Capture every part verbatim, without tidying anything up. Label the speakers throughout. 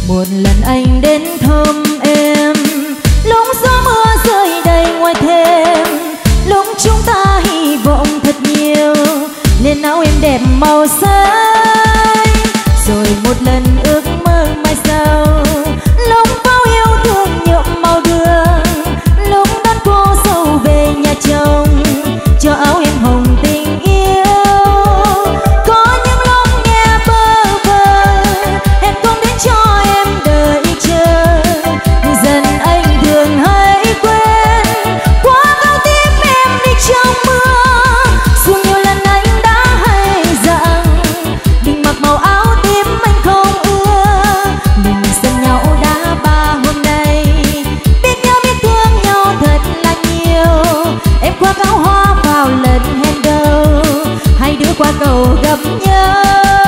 Speaker 1: Một lần anh đến thăm em, lúc gió mưa rơi đầy ngoài thềm, lúc chúng ta hy vọng thật nhiều nên áo em đẹp màu xanh. Rồi một lần ước mơ mai sau, lúc bao yêu thương nhuộm màu đường, lúc đón cô dâu về nhà chồng cho áo em hồng tình yêu. Có những lúc nghe bơ vơ em không đến cho em đợi chờ, dần anh thường hay quên qua cao tim em đi trong mưa. Dù nhiều lần anh đã hay dặn đừng mặc màu áo tím anh không ưa, mình sân nhau đã ba hôm nay, biết nhau biết thương nhau thật là nhiều. Em khoác áo hoa vào lần hẹn đầu, hai đứa qua cầu gặp nhau.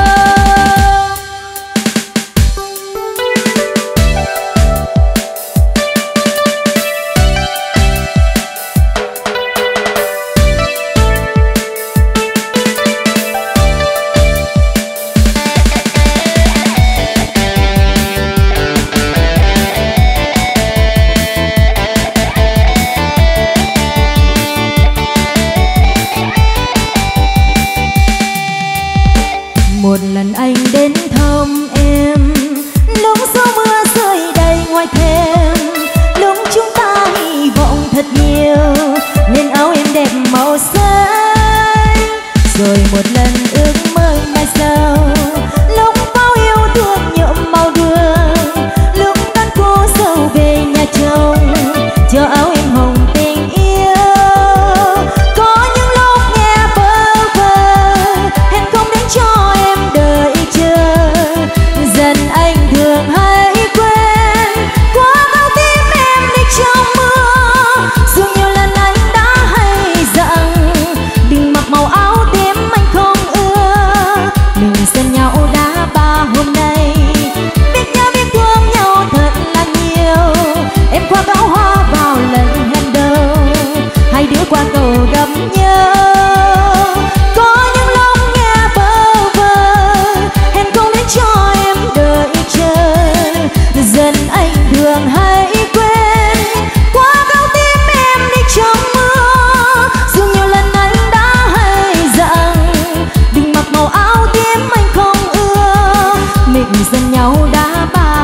Speaker 1: Một lần anh đến thăm em, lúc gió mưa rơi đầy ngoài thềm, lúc chúng ta hy vọng thật nhiều nên áo em đẹp màu xanh. Rồi một lần ước mơ mai sau, lúc bao yêu thương nhuộm màu đường, lúc đón cô dâu về nhà chồng cho áo em hồng tình yêu. Có những lúc nghe bơ vơ hẹn không đến cho em đợi chờ, dần anh thường hay quên qua bao tim em đi trong mưa. Dù nhiều lần anh đã hay dặn đừng mặc màu áo tím anh không ưa, mình dần nhau đã ba hôm nay, biết nhau biết thương nhau thật là nhiều. Em khoác áo hoa vào lần hẹn đầu, hai đứa qua cầu gặp nhau. Có những lúc nghe bơ vơ hẹn không đến cho em đợi chờ, dần anh thường hay quên qua cao tim em đi trong mưa. Dù nhiều lần anh đã hay dặn đừng mặc màu áo tím anh không ưa, mình dần nhau đã ba